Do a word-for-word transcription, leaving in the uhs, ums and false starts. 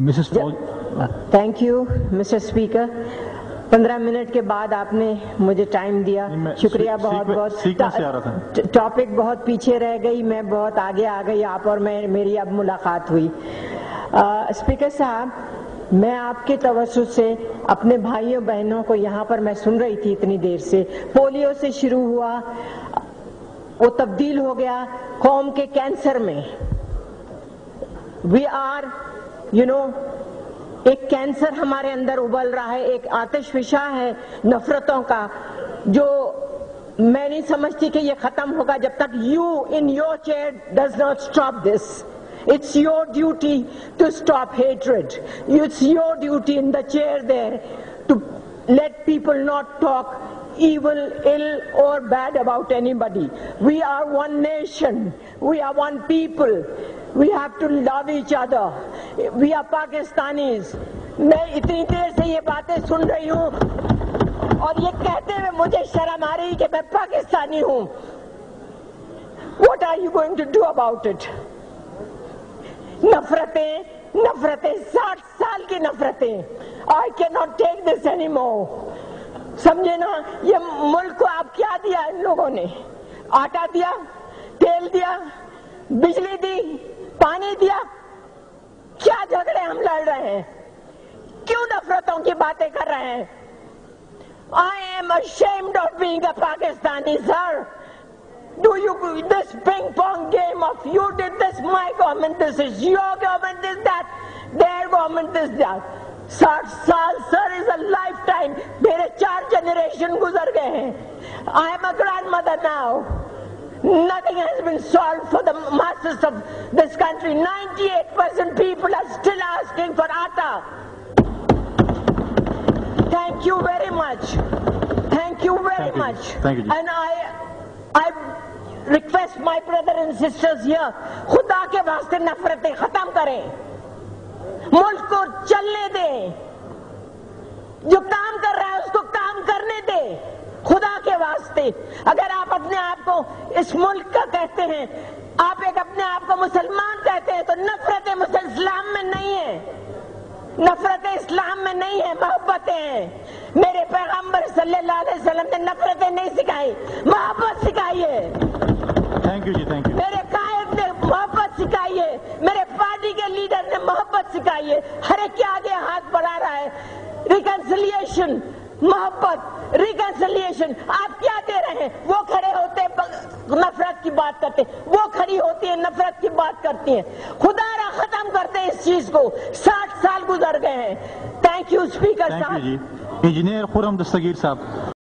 Mrs فوج thank you mister speaker. پندرہ منٹ کے بعد آپ نے مجھے ٹائم دیا, شکریہ بہت بہت. ٹاپک بہت پیچھے رہ گئی, میں بہت آگے آ گئی, آپ اور میں میری اب ملاقات ہوئی. اسپیکر صاحب, میں آپ کے توسط سے اپنے بھائیوں بہنوں کو یہاں پر میں سن رہی تھی اتنی دیر سے, پولیو سے شروع ہوا, وہ تبدیل ہو گیا قوم کے کینسر میں. وی آر یو نو ایک کینسر ہمارے اندر ابل رہا ہے, ایک آتش فشاں ہے نفرتوں کا, جو میں نہیں سمجھتی کہ یہ ختم ہوگا جب تک you in your chair does not stop this. It's your duty to stop hatred. It's your duty in the chair there to let people not talk evil, ill or bad about anybody. We are one nation. We are one people. We have to love each other. We are Pakistanis. میں اتنی دیر سے یہ باتیں سن رہی ہوں اور یہ کہتے ہوئے مجھے شرم آ رہی کہ میں پاکستانی ہوں. What are you going to do about it? نفرتیں نفرتیں ساٹھ سال کی نفرتیں. I cannot take this anymore. سمجھے نا, یہ ملک کو آپ کیا دیا ان لوگوں نے؟ آٹا دیا, تیل دیا, بجلی دی, پانی دیا. کیا جھگڑے ہم لڑ رہے ہیں؟ کیوں نفرتوں کی باتیں کر رہے ہیں؟ I am ashamed of being a Pakistani, sir. Do you, this ping pong game of you did this, my government, this is your government, this, that, their government, this, that. ساٹھ سال, sir, is a lifetime. میرے چار generation گزر گئے ہیں. I am a grandmother now. Nothing has been solved for the masses of this country. ninety-eight percent people are still asking for atta. Thank you very much. Thank you very Thank you. much. Thank you. And I I request my brother and sisters here, خدا کے واسطے نفرتیں ختم کریں, ملک کو چلنے دیں, جو کام کر رہا ہے اس کو کام کرنے دیں, خدا کے واسطے. اگر آپ اپنے آپ کو اس ملک کا کہتے ہیں, آپ ایک اپنے آپ کو مسلمان کہتے ہیں, تو نفرتیں اسلام میں نہیں ہیں. نفرتیں اسلام میں نہیں ہیں, محبتیں ہیں. میرے پیغمبر صلی اللہ علیہ وسلم نے نفرتیں نہیں سکھائی, محبت سکھائی ہے. تھینک یو جی, تھینک یو. میرے قائد نے محبت سکھائی ہے, میرے پارٹی کے لیڈر نے محبت سکھائی ہے. ہر ایک کے آگے ہاتھ بڑھا رہا ہے. ریکنسلیشن, محبت, ریکنسلیشن. آپ کیا دے رہے ہیں؟ وہ کھڑے ہوتے نفرت کی بات کرتے, وہ کھڑی ہوتی ہے نفرت کی بات کرتی ہیں. خدا را ختم کرتے ہیں اس چیز کو. ساٹھ سال گزر گئے ہیں. تھینک یو اسپیکر صاحب. انجینئر خرم دستگیر صاحب.